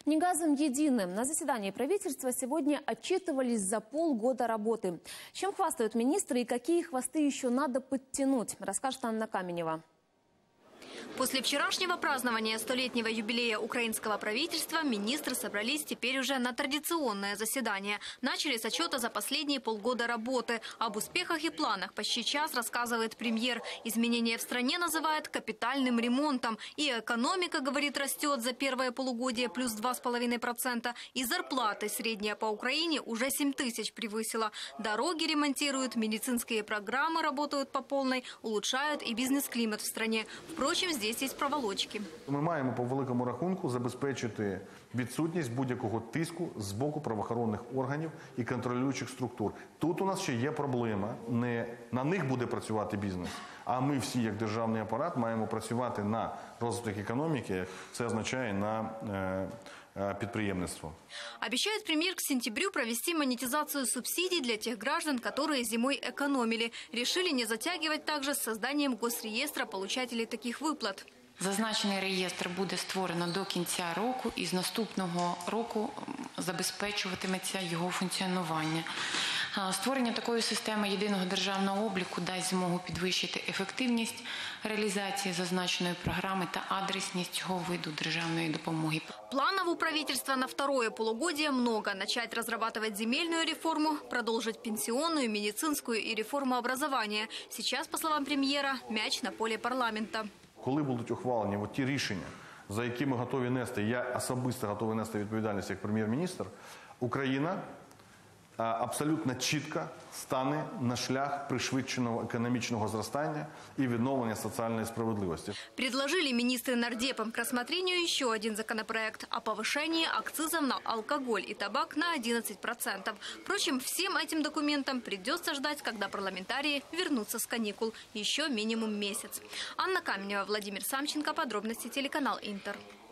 Не газом единым. На заседании правительства сегодня отчитывались за полгода работы. Чем хвастают министры и какие хвосты еще надо подтянуть, расскажет Анна Каменева. После вчерашнего празднования столетнего юбилея украинского правительства министры собрались теперь уже на традиционное заседание. Начали с отчета за последние полгода работы. Об успехах и планах почти час рассказывает премьер. Изменения в стране называют капитальным ремонтом. И экономика, говорит, растет за первое полугодие плюс 2,5%. И зарплаты средняя по Украине уже 7 тысяч превысила. Дороги ремонтируют, медицинские программы работают по полной, улучшают и бизнес-климат в стране. Впрочем, здесь є проволочки. Ми маємо по великому рахунку забезпечити відсутність будь-якого тиску з боку правоохоронних органів і контролюючих структур. Тут у нас ще є проблема. Не на них буде працювати бізнес, а ми всі, як державний апарат, маємо працювати на розвиток економіки. Це означає на предпринимательство. Обещает премьер к сентябрю провести монетизацию субсидий для тех граждан, которые зимой экономили. Решили не затягивать также с созданием госреестра получателей таких выплат. Зазначений реєстр буде створено до кінця року і з наступного року забезпечуватиметься його функціонування. Створення такої системи єдиного державного обліку дасть змогу підвищити ефективність реалізації зазначеної програми та адресність цього виду державної допомоги. Планов у правительства на второе полугодие много. Начать разрабатывать земельную реформу, продолжить пенсионную, медицинскую и реформу образования. Сейчас, по словам премьера, мяч на поле парламента. Коли будуть ухвалені ті рішення, за які ми готові нести, я особисто готовий нести відповідальність як прем'єр-міністр, Україна абсолютно чітко стане на шлях пришвидшеного экономического зростания и відновлення социальной справедливости. Предложили министры нардепам к рассмотрению еще один законопроект о повышении акцизов на алкоголь и табак на 11%. Впрочем, всем этим документам придется ждать, когда парламентарии вернутся с каникул. Еще минимум месяц. Анна Каменева, Владимир Самченко. Подробности телеканал Интер.